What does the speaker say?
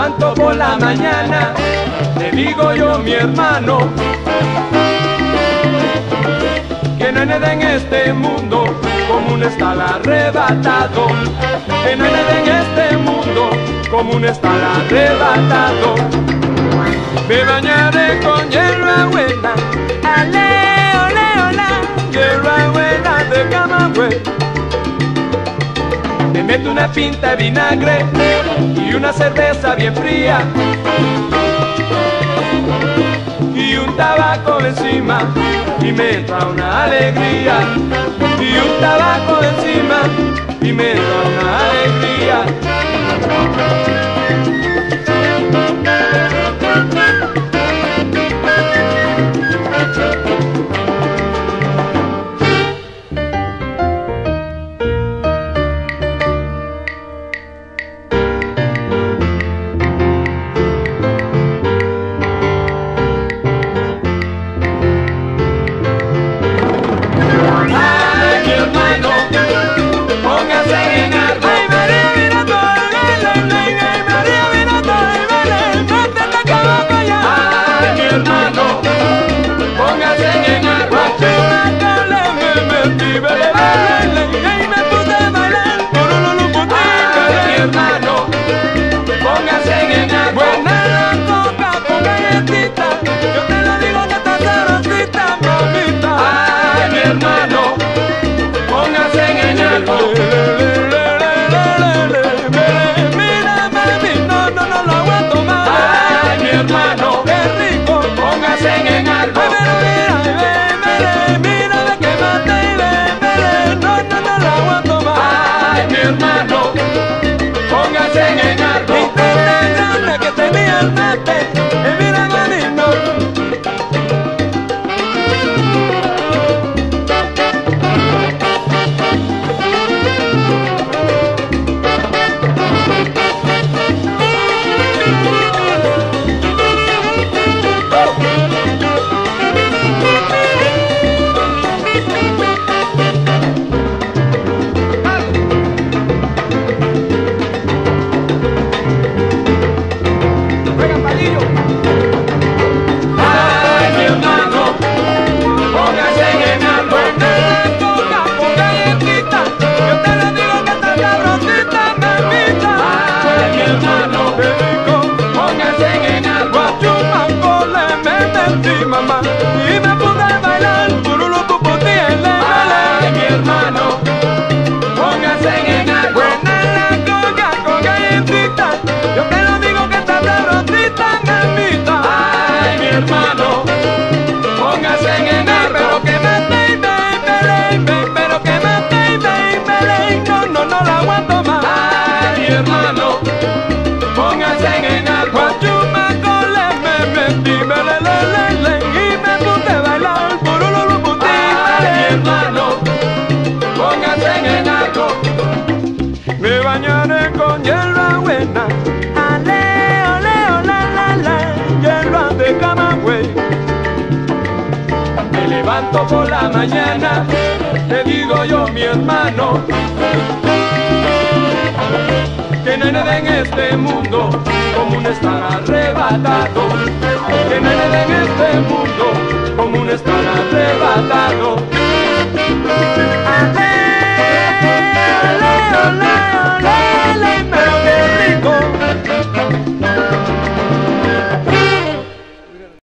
levanto por la mañana, le digo yo mi hermano, que no hay nada en este mundo como un estar arrebatado, que no hay nada en este mundo como un estar arrebatado. Me bañaré con hierba buena, ale, ole, hola, hierba buena de Camagüey. Me meto una pinta de vinagre y una cerveza bien fría y un tabaco encima y me entra una alegría, y un tabaco encima y me entra una alegría. Me bañaré con hierba buena, ale, ole, ola, la, la, hierba de Camagüey. Me levanto por la mañana, te digo yo mi hermano, que no hay nada en este mundo como un estar arrebatado, que no hay nada en este mundo como un estar arrebatado.